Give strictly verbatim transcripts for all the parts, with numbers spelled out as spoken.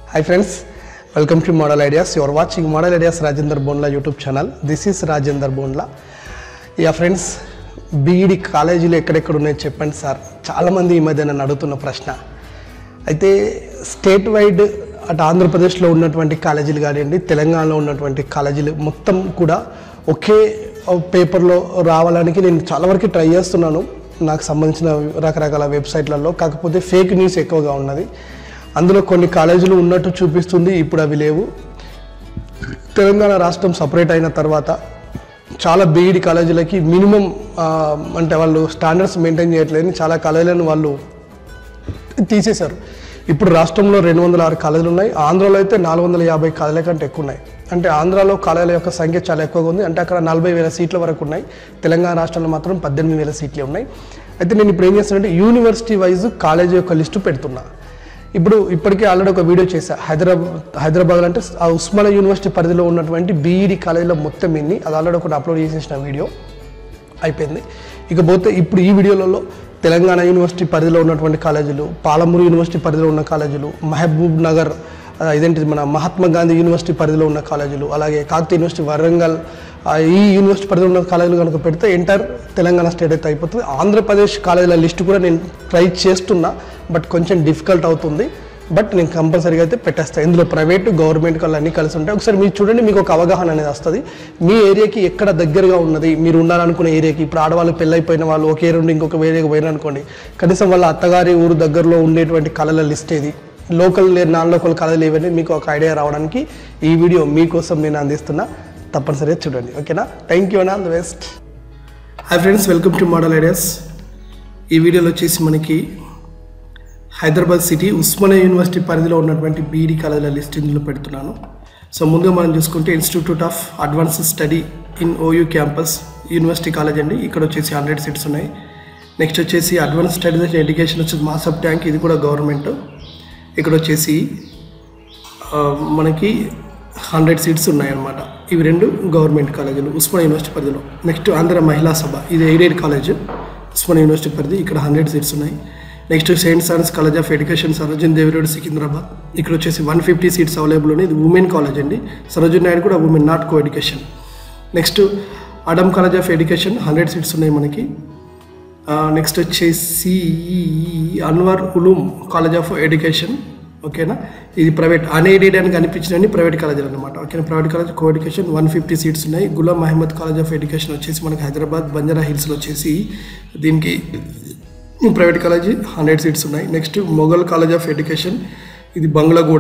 Hi friends, welcome to Model Ideas. You are watching Model Ideas Rajendar Bondla YouTube channel. This is Rajendar Bondla. Yeah friends, B.Ed కాలేజీలు ఎక్కడెక్కడ ఉన్నాయో చెప్పండి sir. చాలా మంది ఈ మధ్య నన్ను అడుగుతున్న ప్రశ్న. అయితే స్టేట్ వైడ్ అటు ఆంధ్రప్రదేశ్లో ఉన్నటువంటి కాలేజీలు కానివ్వండి, తెలంగాణలో ఉన్నటువంటి కాలేజీలు మొత్తం కూడా ఒకే పేపర్లో రావడానికి నేను చాలా వరకు ట్రై చేస్తున్నాను. నాకు సంబంధించిన రకరకాల వెబ్సైట్లలో, కాకపోతే ఫేక్ న్యూస్ ఎక్కువగా ఉన్నది. అందులో కొన్ని కాలేజీలు ఉన్నట్టు చూపిస్తుంది, ఇప్పుడు అవి లేవు. తెలంగాణ రాష్ట్రం సపరేట్ అయిన తర్వాత చాలా బీఈడి కాలేజీలకి మినిమం అంటే వాళ్ళు స్టాండర్డ్స్ మెయింటైన్ చేయట్లేదని చాలా కాలేజీలను వాళ్ళు తీసేశారు. ఇప్పుడు రాష్ట్రంలో రెండు వందల ఆరు కాలేజీలు ఉన్నాయి. ఆంధ్రాలో అయితే నాలుగు వందల యాభై కాలేజీల కంటే ఎక్కువ ఉన్నాయి. అంటే ఆంధ్రాలో కాలేజీల యొక్క సంఖ్య చాలా ఎక్కువగా ఉంది. అంటే అక్కడ నలభై వేల సీట్ల వరకు ఉన్నాయి. తెలంగాణ రాష్ట్రంలో మాత్రం పద్దెనిమిది వేల సీట్లే ఉన్నాయి. అయితే నేను ఇప్పుడు ఏం చేస్తానంటే యూనివర్సిటీ వైజ్ కాలేజీ యొక్క లిస్టు పెడుతున్నా. ఇప్పుడు ఇప్పటికే ఆల్రెడీ ఒక వీడియో చేశా. హైదరాబాద్ హైదరాబాద్ అంటే ఆ ఉస్మానియా యూనివర్సిటీ పరిధిలో ఉన్నటువంటి బీఈడి కాలేజీలో మొత్తం ఇన్ని అది ఆల్రెడీ ఒకటి అప్లోడ్ చేసేసిన వీడియో అయిపోయింది. ఇకపోతే ఇప్పుడు ఈ వీడియోలలో తెలంగాణ యూనివర్సిటీ పరిధిలో ఉన్నటువంటి కాలేజీలు, పాలమూరు యూనివర్సిటీ పరిధిలో ఉన్న కాలేజీలు, మహబూబ్ నగర్ ఇదేంటిది మన మహాత్మా గాంధీ యూనివర్సిటీ పరిధిలో ఉన్న కాలేజీలు, అలాగే కాకతీయ యూనివర్సిటీ వరంగల్ ఈ యూనివర్సిటీ పరిధిలో ఉన్న కాలేజీలు కనుక పెడితే ఎంటైర్ తెలంగాణ స్టేట్ అయితే అయిపోతుంది. ఆంధ్రప్రదేశ్ కాలేజీల లిస్టు కూడా నేను ట్రై చేస్తున్నా, బట్ కొంచెం డిఫికల్ట్ అవుతుంది. బట్ నేను కంపల్సరీగా అయితే పెట్టేస్తాను. ఇందులో ప్రైవేటు గవర్నమెంట్ వాళ్ళు అన్నీ కలిసి ఉంటాయి. ఒకసారి మీరు చూడండి, మీకు ఒక అవగాహన అనేది వస్తుంది. మీ ఏరియాకి ఎక్కడ దగ్గరగా ఉన్నది, మీరు ఉండాలనుకునే ఏరియాకి. ఇప్పుడు ఆడవాళ్ళు పెళ్ళైపోయిన వాళ్ళు ఒకే నుండి ఇంకొక ఏరియాకి పోయిననుకోండి, కనీసం వాళ్ళ అత్తగారి ఊరు దగ్గరలో ఉండేటువంటి కళల లిస్ట్ ఏది, లోకల్ నాన్ లోకల్ కళలు ఏవని మీకు ఒక ఐడియా రావడానికి ఈ వీడియో మీకోసం నేను అందిస్తున్నా. తప్పనిసరిగా చూడండి, ఓకేనా? Thank you and all the best. Hi friends, welcome to model ideas. ఈ వీడియోలో వచ్చేసి మనకి హైదరాబాద్ సిటీ ఉస్మానియా యూనివర్సిటీ పరిధిలో ఉన్నటువంటి బీఈడి కాలేజీల లిస్ట్ ఇందులో పెడుతున్నాను. సో ముందుగా మనం చూసుకుంటే institute of advance study in OU campus university college అండి. ఇక్కడ వచ్చేసి హండ్రెడ్ సీట్స్ ఉన్నాయి. నెక్స్ట్ వచ్చేసి అడ్వాన్స్ స్టడీస్ అండ్ ఎడ్యుకేషన్ వచ్చేసి మాసప్ ట్యాంక్, ఇది కూడా గవర్నమెంట్. ఇక్కడ వచ్చేసి మనకి హండ్రెడ్ సీట్స్ ఉన్నాయన్నమాట. ఇవి రెండు గవర్నమెంట్ కాలేజీలు ఉస్మానియా యూనివర్సిటీ పరిధిలో. నెక్స్ట్ ఆంధ్ర మహిళా సభ, ఇది ఎయిడెడ్ కాలేజ్ ఉస్మానియా యూనివర్సిటీ పరిధి, ఇక్కడ హండ్రెడ్ సీట్స్ ఉన్నాయి. Next saint Ann's college of education Sarojini Devi road Secunderabad, ఇక్కడ వచ్చేసి వన్ ఫిఫ్టీ సీట్స్ అవైలబుల్ ఉన్నాయి. ఇది ఉమెన్ కాలేజ్ అండి. సరోజిని నాయుడు కూడా women, not co education. Next Adam college of education hundred seats ఉన్నాయి మనకి. నెక్స్ట్ వచ్చేసి Anwar Uloom college of education, ఓకేనా. ఇది ప్రైవేట్ అన్ఎయిడెడ్ అని కనిపించినవి ప్రైవేట్ కాలేజీలు అనమాట, ఓకేనా. Private college co education one fifty seats ఉన్నాయి. Ghulam Ahmad college of education వచ్చేసి మనకి హైదరాబాద్ బంజారా హిల్స్లో వచ్చేసి దీనికి ప్రైవేట్ కాలేజీ హండ్రెడ్ సీట్స్ ఉన్నాయి. Next Mughal college of education, ఇది Bandlaguda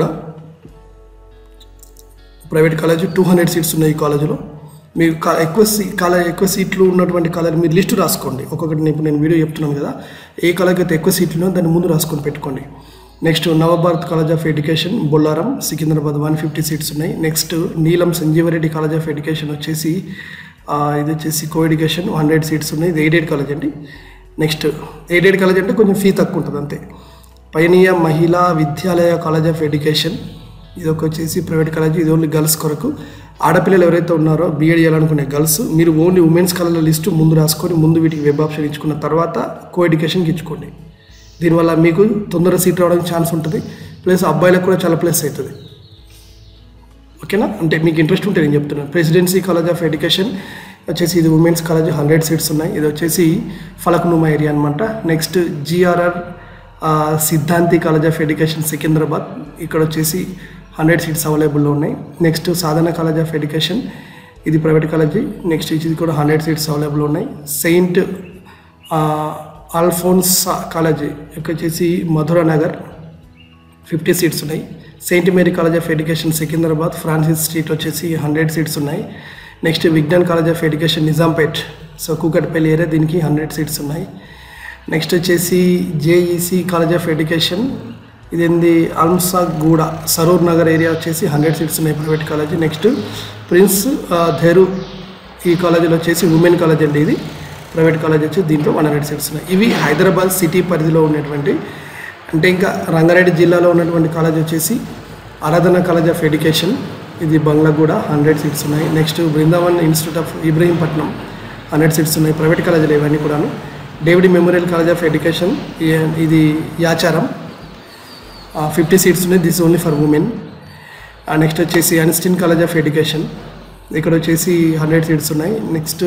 private college, two hundred seats ఉన్నాయి ఈ కాలేజీలో. మీరు ఎక్కువ సీ కాలేజ్ ఎక్కువ సీట్లు ఉన్నటువంటి కాలేజ్ మీరు లిస్టు రాసుకోండి. ఒక్కొక్కటి ఇప్పుడు నేను వీడియో చెప్తున్నాను కదా, ఏ కాలేజ్ అయితే ఎక్కువ సీట్లు ఉన్నాయో దాన్ని ముందు రాసుకొని పెట్టుకోండి. Next Navabharat college of education Bollaram Secunderabad one fifty seats ఉన్నాయి. Next Neelam Sanjeeva Reddy college of education వచ్చేసి ఇది వచ్చేసి కో ఎడ్యుకేషన్ హండ్రెడ్ సీట్స్ ఉన్నాయి. ఇది ఎయిడెడ్ కాలేజ్ అండి. నెక్స్ట్ ఎయిడెడ్ కాలేజ్ అంటే కొంచెం ఫీ తక్కువ ఉంటుంది అంతే. పైనియా మహిళా విద్యాలయ కాలేజ్ ఆఫ్ ఎడ్యుకేషన్, ఇది ఒక వచ్చేసి ప్రైవేట్ కాలేజ్, ఇది ఓన్లీ గర్ల్స్ కొరకు. ఆడపిల్లలు ఎవరైతే ఉన్నారో బీఎడ్ చేయాలనుకునే గర్ల్స్, మీరు ఓన్లీ ఉమెన్స్ కాలేజీల లిస్టు ముందు రాసుకొని ముందు వీటికి వెబ్ ఆప్షన్ ఇచ్చుకున్న తర్వాత కో ఎడ్యుకేషన్కి ఇచ్చుకోండి. దీనివల్ల మీకు తొందరగా సీట్ రావడానికి ఛాన్స్ ఉంటుంది, ప్లస్ అబ్బాయిలకు కూడా చాలా ప్లస్ అవుతుంది, ఓకేనా. అంటే మీకు ఇంట్రెస్ట్ ఉంటే నేను చెప్తున్నాను. ప్రెసిడెన్సీ కాలేజ్ ఆఫ్ ఎడ్యుకేషన్ వచ్చేసి ఇది ఉమెన్స్ కాలేజ్ హండ్రెడ్ సీట్స్ ఉన్నాయి. ఇది వచ్చేసి ఫలక్నుమా ఏరియా అనమాట. Next GRR Siddhanti college of education Secunderabad, ఇక్కడ వచ్చేసి హండ్రెడ్ సీట్స్ అవైలబుల్లో ఉన్నాయి. Next Sadhana college of education, ఇది ప్రైవేట్ కాలేజీ. నెక్స్ట్ ఇది కూడా హండ్రెడ్ సీట్స్ అవైలబుల్ ఉన్నాయి. సెయింట్ ఆల్ఫోన్స్ కాలేజీ ఇక్కడ వచ్చేసి మధురా నగర్ ఫిఫ్టీ సీట్స్ ఉన్నాయి. Saint Mary college of education Secunderabad Francis street వచ్చేసి హండ్రెడ్ సీట్స్ ఉన్నాయి. Next Vignan college of education Nizampet, so Kukatpally area, దీనికి హండ్రెడ్ సీట్స్ ఉన్నాయి. నెక్స్ట్ వచ్చేసి జేఈసీ కాలేజ్ ఆఫ్ ఎడ్యుకేషన్, ఇదేంది అల్మ్సాగూడ సరూర్ నగర్ ఏరియా వచ్చేసి హండ్రెడ్ సీట్స్ ఉన్నాయి ప్రైవేట్ కాలేజీ. నెక్స్ట్ ప్రిన్స్ ధెరు ఈ కాలేజీలో వచ్చేసి ఉమెన్ కాలేజ్ అండి, ఇది ప్రైవేట్ కాలేజ్ వచ్చి దీంట్లో వన్ హండ్రెడ్ సీట్స్ ఉన్నాయి. ఇవి హైదరాబాద్ సిటీ పరిధిలో ఉన్నటువంటి. అంటే ఇంకా రంగారెడ్డి జిల్లాలో ఉన్నటువంటి కాలేజ్ వచ్చేసి ఆరాధన కాలేజ్ ఆఫ్ ఎడ్యుకేషన్, ఇది బంగ్లాగూడ హండ్రెడ్ సీట్స్ ఉన్నాయి. Next Brindavan institute of Ibrahimpatnam hundred seats ఉన్నాయి ప్రైవేట్ కాలేజీలు ఇవన్నీ కూడాను. David memorial college of education, ఇది యాచారం ఫిఫ్టీ సీట్స్ ఉన్నాయి. This only for women. Next వచ్చేసి ఐన్స్టీన్ కాలేజ్ ఆఫ్ ఎడ్యుకేషన్, ఇక్కడ వచ్చేసి హండ్రెడ్ సీట్స్ ఉన్నాయి. నెక్స్ట్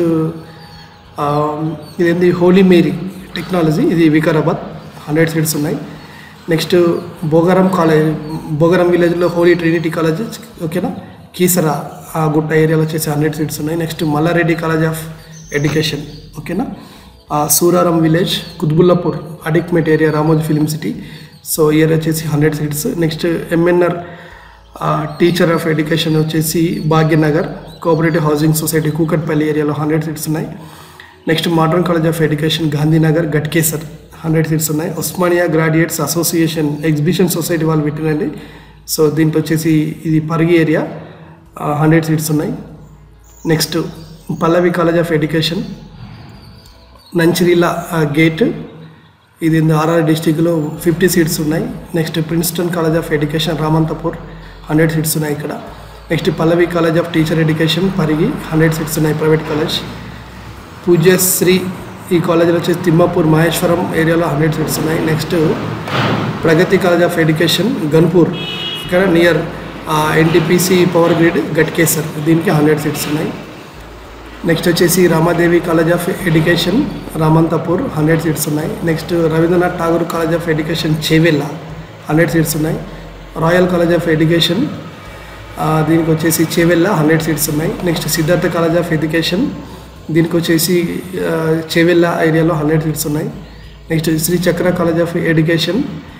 ఇదేంది హోలీ మేరీ టెక్నాలజీ, ఇది వికారాబాద్, హండ్రెడ్ సీట్స్ ఉన్నాయి. నెక్స్ట్ బోగారం కాలేజ్, బోగారం విలేజ్లో హోలీ ట్రినిటీ కాలేజ్, ఓకేనా, కీసరా ఆ గుట్ట ఏరియాలో వచ్చేసి హండ్రెడ్ సీట్స్ ఉన్నాయి. Next Malla Reddy college of education, ఓకేనా, Suraram village, Quthbullapur Adikmet area, Ramoji film city, so ఈ ఏరియా వచ్చేసి hundred seats. Next MNR teacher of education వచ్చేసి Bhagyanagar cooperative housing society Kukatpally ఏరియాలో హండ్రెడ్ సీట్స్ ఉన్నాయి. Next modern college of education Gandhinagar Ghatkesar, hundred seats ఉన్నాయి. Osmania graduates association exhibition society వాళ్ళు పెట్టినండి, so దీంట్లో వచ్చేసి ఇది పరిగి ఏరియా, హండ్రెడ్ సీట్స్ ఉన్నాయి. Next Pallavi college of education నంచిరీల గేట్, ఇది ఆర్ఆర్ డిస్టిక్లో ఫిఫ్టీ సీట్స్ ఉన్నాయి. Next Princeton college of education Ramanthapur, hundred seats ఉన్నాయి ఇక్కడ. Next Pallavi college of teacher education Parigi, hundred seats ఉన్నాయి, ప్రైవేట్ కాలేజ్. పూజ్యశ్రీ ఈ కాలేజీలో వచ్చేసి తిమ్మాపూర్ మహేశ్వరం ఏరియాలో హండ్రెడ్ సీట్స్ ఉన్నాయి. Next Pragati college of education Ganpur, ఇక్కడ near NTPC power grid Ghatkesar, దీనికి హండ్రెడ్ సీట్స్ ఉన్నాయి. నెక్స్ట్ వచ్చేసి Ramadevi college of education Ramanthapur, hundred seats ఉన్నాయి. Next Rabindranath Tagore college of education Chevella, hundred seats ఉన్నాయి. రాయల్ కాలేజ్ ఆఫ్ ఎడ్యుకేషన్ దీనికి వచ్చేసి చేవెళ్ళ, హండ్రెడ్ సీట్స్ ఉన్నాయి. Next Siddhartha college of education దీనికి వచ్చేసి చేవెళ్ళ ఏరియాలో హండ్రెడ్ సీట్స్ ఉన్నాయి. Next Shri Chakra college of education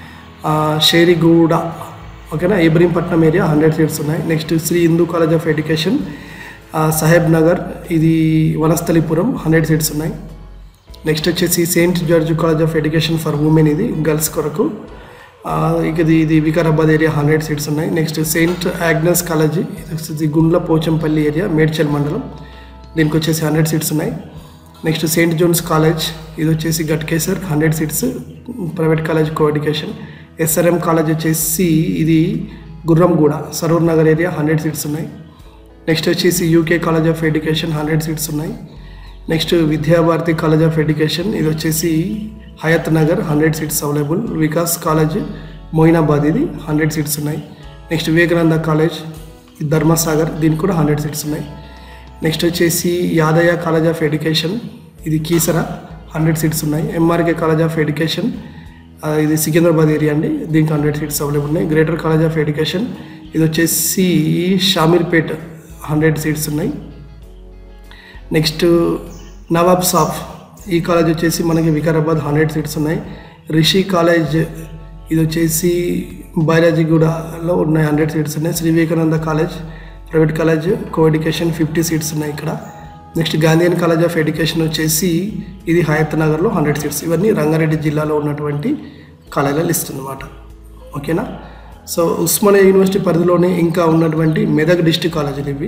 Sheriguda, ఓకేనా, ఇబ్రహీంపట్నం ఏరియా, హండ్రెడ్ సీట్స్ ఉన్నాయి. Next Shri Hindu college of education Saheb Nagar, ఇది వనస్థలిపురం, హండ్రెడ్ సీట్స్ ఉన్నాయి. నెక్స్ట్ వచ్చేసి saint George college of education for women, ఇది గర్ల్స్ కొరకు, ఇది ఇది వికారాబాద్ ఏరియా, హండ్రెడ్ సీట్స్ ఉన్నాయి. నెక్స్ట్ సెయింట్ ఆగ్నస్ కాలేజ్, ఇది గుండ్ల పోచంపల్లి ఏరియా మేడ్చల్ మండలం, దీనికి వచ్చేసి హండ్రెడ్ సీట్స్ ఉన్నాయి. నెక్స్ట్ సెయింట్ జోన్స్ కాలేజ్, ఇది వచ్చేసి Ghatkesar, hundred seats, private college co education. SRM college వచ్చేసి ఇది Gurramguda Saroor Nagar area, hundred seats ఉన్నాయి. నెక్స్ట్ వచ్చేసి UK college of education, hundred seats ఉన్నాయి. Next Vidyabharathi college of education, ఇది వచ్చేసి Hayat Nagar, hundred seats available. Vikas college Moinabad, ఇది హండ్రెడ్ సీట్స్ ఉన్నాయి. నెక్స్ట్ వివేకానంద కాలేజ్ ధర్మసాగర్, దీనికి కూడా హండ్రెడ్ సీట్స్ ఉన్నాయి. నెక్స్ట్ వచ్చేసి యాదయ్య కాలేజ్ ఆఫ్ ఎడ్యుకేషన్, ఇది కీసరా, హండ్రెడ్ సీట్స్ ఉన్నాయి. ఎంఆర్కే కాలేజ్ ఆఫ్ ఎడ్యుకేషన్, ఇది సికింద్రాబాద్ ఏరియా అండి, దీనికి హండ్రెడ్ సీట్స్ అవైలబుల్ ఉన్నాయి. గ్రేటర్ కాలేజ్ ఆఫ్ ఎడ్యుకేషన్, ఇది వచ్చేసి షామీర్పేట్, హండ్రెడ్ సీట్స్ ఉన్నాయి. నెక్స్ట్ నవాబ్ సాఫ్ ఈ కాలేజ్ వచ్చేసి మనకి వికారాబాద్, హండ్రెడ్ సీట్స్ ఉన్నాయి. రిషి కాలేజ్ ఇది వచ్చేసి బైరాజిగూడలో ఉన్నాయి, హండ్రెడ్ సీట్స్ ఉన్నాయి. Shri Vivekananda college private college co education, fifty seats ఉన్నాయి ఇక్కడ. Next Gandhian college of education వచ్చేసి ఇది హయత్ నగర్లో, హండ్రెడ్ సీట్స్. ఇవన్నీ రంగారెడ్డి జిల్లాలో ఉన్నటువంటి కాలేజీల లిస్ట్ అన్నమాట, ఓకేనా. సో ఉస్మానియా యూనివర్సిటీ పరిధిలోనే ఇంకా ఉన్నటువంటి మెదక్ డిస్ట్రిక్ట్ కాలేజీలు ఇవి,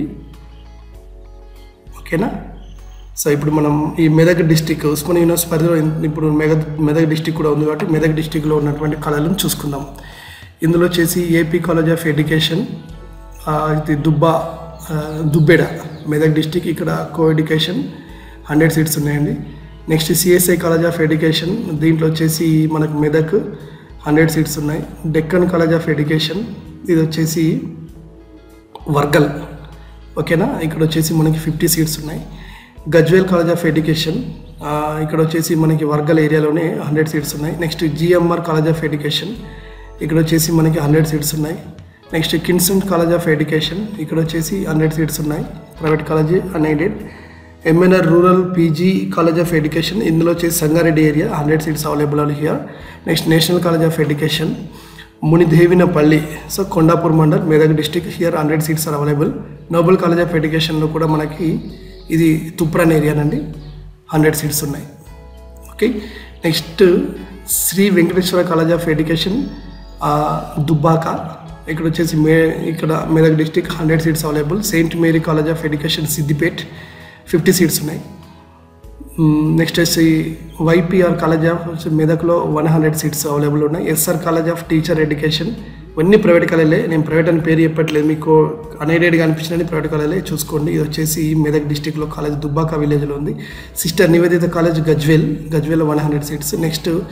ఓకేనా. సో ఇప్పుడు మనం ఈ మెదక్ డిస్ట్రిక్ట్ ఉస్మానియా యూనివర్సిటీ పరిధిలో ఇప్పుడు మెదక్ మెదక్ డిస్ట్రిక్ట్ కూడా ఉంది కాబట్టి మెదక్ డిస్ట్రిక్ట్లో ఉన్నటువంటి కాలేజీలను చూసుకుందాం. ఇందులో వచ్చేసి ఏపీ కాలేజ్ ఆఫ్ ఎడ్యుకేషన్, ఇది దుబ్బా దుబ్బేడ మెదక్ డిస్ట్రిక్ట్, ఇక్కడ కో ఎడ్యుకేషన్, హండ్రెడ్ సీట్స్ ఉన్నాయండి. Next CSI college of education, దీంట్లో వచ్చేసి మనకు మెదక్, హండ్రెడ్ సీట్స్ ఉన్నాయి. డెక్కన్ కాలేజ్ ఆఫ్ ఎడ్యుకేషన్, ఇది వచ్చేసి వర్గల్, ఓకేనా, ఇక్కడ వచ్చేసి మనకి ఫిఫ్టీ సీట్స్ ఉన్నాయి. గజ్వేల్ కాలేజ్ ఆఫ్ ఎడ్యుకేషన్, ఇక్కడ వచ్చేసి మనకి వర్గల్ ఏరియాలోనే హండ్రెడ్ సీట్స్ ఉన్నాయి. Next GMR college of education, ఇక్కడ వచ్చేసి మనకి హండ్రెడ్ సీట్స్ ఉన్నాయి. Next Kinson college of education, ఇక్కడ వచ్చేసి హండ్రెడ్ సీట్స్ ఉన్నాయి, private college unaided. MNR rural PG college of education, ఇందులో వచ్చేసి Sangareddy area, hundred seats available all here. Next national college of education Munidevinapalli, so Kondapur mandal Medak district, here hundred seats are available. Nobel college of ఎడ్యుకేషన్లో కూడా మనకి ఇది Toopran ఏరియానండి, hundred seats ఉన్నాయి, okay. Next Shri Venkateswara college of education Dubbaka, ఇక్కడ వచ్చేసి మే ఇక్కడ Medak district, hundred seats available. Saint Mary college of education Siddipet, fifty seats ఉన్నాయి. నెక్స్ట్ వచ్చి వైపీఆర్ కాలేజ్ ఆఫ్ మెదక్లో వన్ హండ్రెడ్ సీట్స్ అవైలబుల్ ఉన్నాయి. SR college of teacher education, ఇవన్నీ ప్రైవేట్ కాలేజీలే, నేను ప్రైవేట్ అని పేరు చెప్పట్లేదు, మీకు అన్ఎయిడెడ్గా అనిపించినవి ప్రైవేట్ కాలేజీలే చూసుకోండి. ఇది వచ్చేసి మెదక్ డిస్ట్రిక్ట్లో కాలేజ్ దుబ్బాక విలేజ్లో ఉంది. సిస్టర్ నివేదిత కాలేజ్ గజ్వేల్, గజ్వేల్లో one hundred seats. Next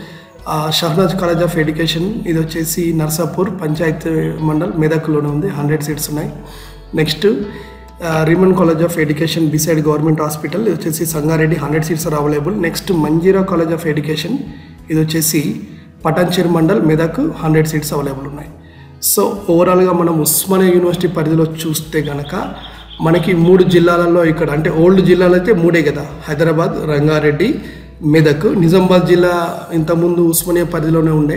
Shahnaz college of education ఇది వచ్చేసి నర్సాపూర్ పంచాయత్ మండల్ మెదక్లోనే ఉంది, హండ్రెడ్ సీట్స్ ఉన్నాయి. నెక్స్ట్ రీమన్ college of education beside government hospital ఇది వచ్చేసి Sangareddy, hundred seats are available. Next Manjeera college of education ఇది వచ్చేసి Patancheru mandal Medak, hundred seats available ఉన్నాయి. సో ఓవరాల్గా మనం ఉస్మానియా యూనివర్సిటీ పరిధిలో చూస్తే కనుక మనకి మూడు జిల్లాలలో ఇక్కడ అంటే ఓల్డ్ జిల్లాలు అయితే మూడే కదా, హైదరాబాద్, రంగారెడ్డి, మెదక్. నిజామాబాద్ జిల్లా ఇంతకుముందు ఉస్మానియా పరిధిలోనే ఉండే,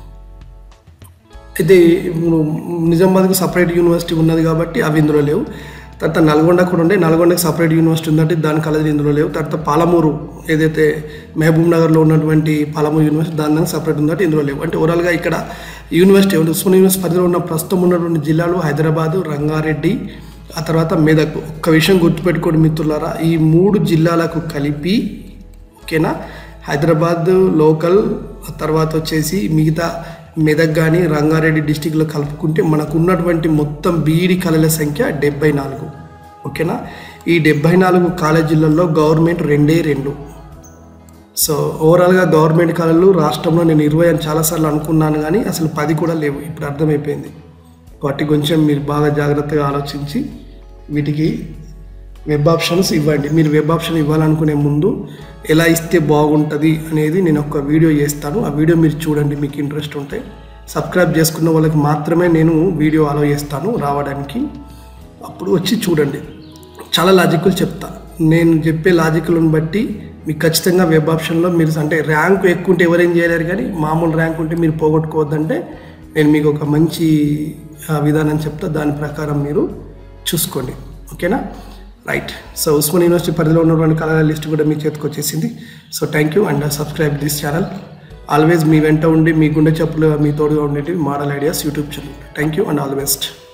అయితే నిజామాబాద్కి సపరేట్ యూనివర్సిటీ ఉన్నది కాబట్టి అవి ఇందులో లేవు. తర్వాత నల్గొండ కూడా ఉండే, నల్గొండకి సపరేట్ యూనివర్సిటీ ఉందంటే దాని కాలేజీలు ఇందులో లేవు. తర్వాత పాలమూరు ఏదైతే మహబూబ్ నగర్లో ఉన్నటువంటి పాలమూరు యూనివర్సిటీ దాని దానికి సపరేట్ ఉందంటే ఇందులో లేవు. అంటే ఓవరాల్గా ఇక్కడ యూనివర్సిటీ ఉస్మానియా యూనివర్సిటీ పరిధిలో ఉన్న ప్రస్తుతం ఉన్నటువంటి జిల్లాలు హైదరాబాదు, రంగారెడ్డి, ఆ తర్వాత మెదక్. ఒక్క విషయం గుర్తుపెట్టుకోండి మిత్రులారా, ఈ మూడు జిల్లాలకు కలిపి ఓకేనా హైదరాబాద్ లోకల్ తర్వాత వచ్చేసి మిగతా మెదక్ కానీ రంగారెడ్డి డిస్టిక్లో కలుపుకుంటే మనకు ఉన్నటువంటి మొత్తం బీఈడి కాలేజీల సంఖ్య డెబ్బై నాలుగు. ఓకేనా, ఈ డెబ్బై నాలుగు కాలేజీలలో గవర్నమెంట్ రెండే రెండు. సో ఓవరాల్గా గవర్నమెంట్ కాలేజీలు రాష్ట్రంలో నేను ఇరవై అని చాలాసార్లు అనుకున్నాను కానీ అసలు పది కూడా లేవు, ఇప్పుడు అర్థమైపోయింది. వాటి కొంచెం మీరు బాగా జాగ్రత్తగా ఆలోచించి వీటికి వెబ్ ఆప్షన్స్ ఇవ్వండి. మీరు వెబ్ ఆప్షన్ ఇవ్వాలనుకునే ముందు ఎలా ఇస్తే బాగుంటుంది అనేది నేను ఒక వీడియో చేస్తాను, ఆ వీడియో మీరు చూడండి, మీకు ఇంట్రెస్ట్ ఉంటే. సబ్స్క్రైబ్ చేసుకున్న వాళ్ళకి మాత్రమే నేను వీడియో అలో చేస్తాను రావడానికి, అప్పుడు వచ్చి చూడండి. చాలా లాజికల్ చెప్తా, నేను చెప్పే లాజికల్ని బట్టి మీకు ఖచ్చితంగా వెబ్ ఆప్షన్లో మీరు అంటే ర్యాంకు ఎక్కువ ఉంటే ఎవరేం చేయలేరు, కానీ మామూలు ర్యాంక్ ఉంటే మీరు పోగొట్టుకోవద్దంటే నేను మీకు ఒక మంచి విధానం చెప్తా, దాని ప్రకారం మీరు చూసుకోండి. ఓకేనా, రైట్. సో ఉస్మానియా యూనివర్సిటీ పరిధిలో ఉన్నటువంటి కళల లిస్ట్ కూడా మీ చేతికి వచ్చేసింది. So thank you and subscribe this channel. Always మీ వెంట ఉండి మీ గుండె చెప్పులు మీ తోడుగా ఉండేటివి model ideas YouTube channel. Thank you and all the best.